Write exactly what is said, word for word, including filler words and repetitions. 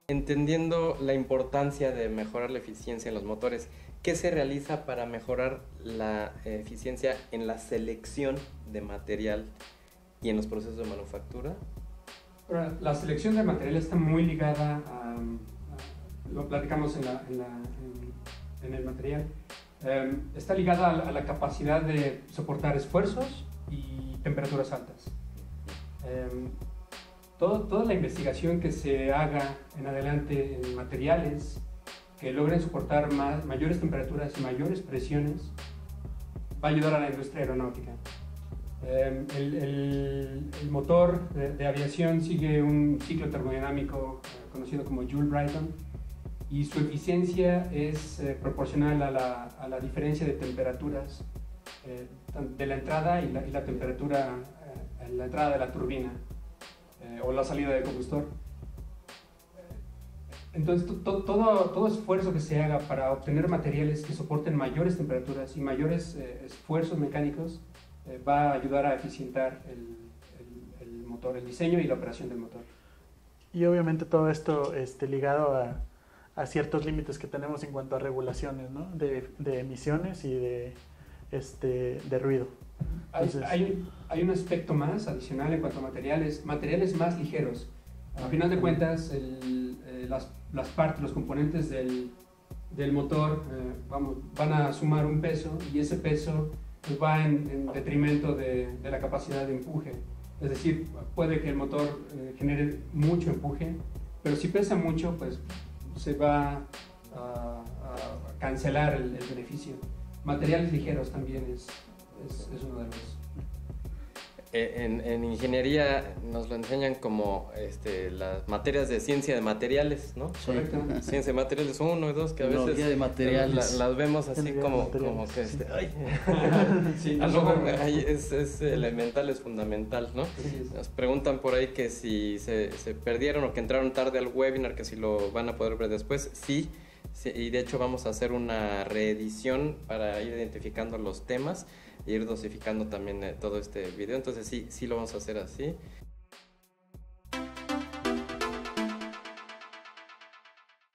Entendiendo la importancia de mejorar la eficiencia en los motores, ¿qué se realiza para mejorar la eficiencia en la selección de material y en los procesos de manufactura? Ahora, la selección de material está muy ligada a, a- lo platicamos en, la, en, la, en, en el material, eh, está ligada a la, a la capacidad de soportar esfuerzos y temperaturas altas. Eh, todo, toda la investigación que se haga en adelante en materiales que logren soportar más, mayores temperaturas y mayores presiones va a ayudar a la industria aeronáutica. Eh, el, el, el motor de, de aviación sigue un ciclo termodinámico eh, conocido como Joule-Brayton, y su eficiencia es eh, proporcional a la, a la diferencia de temperaturas eh, de la entrada y la, y la temperatura eh, en la entrada de la turbina eh, o la salida del combustor. Entonces, to, todo, todo esfuerzo que se haga para obtener materiales que soporten mayores temperaturas y mayores eh, esfuerzos mecánicos eh, va a ayudar a eficientar el, el, el motor, el diseño y la operación del motor. Y obviamente todo esto este, ligado a, a ciertos límites que tenemos en cuanto a regulaciones, ¿no? de, de emisiones y de, este, de ruido. Entonces, hay, hay, hay un aspecto más adicional en cuanto a materiales, materiales más ligeros. A final de cuentas, el, eh, las, las partes, los componentes del, del motor eh, vamos, van a sumar un peso, y ese peso pues, va en, en detrimento de, de la capacidad de empuje. Es decir, puede que el motor eh, genere mucho empuje, pero si pesa mucho, pues se va a, a cancelar el, el beneficio. Materiales ligeros también es, es, es uno de los... En, en ingeniería nos lo enseñan como este, las materias de ciencia de materiales, ¿no? Correcto. Ciencia de materiales uno y dos, que a veces Tecnología de materiales. la- las vemos así Tecnología de como, materiales, como que este, sí. ay, Sí, algo nosotros- ahí es, es elemental, es fundamental, ¿no? Sí, sí. Nos preguntan por ahí que si se, se perdieron o que entraron tarde al webinar, que si lo van a poder ver después. Sí, sí, y de hecho vamos a hacer una reedición para ir identificando los temas e ir dosificando también eh, todo este video. Entonces sí, sí lo vamos a hacer así.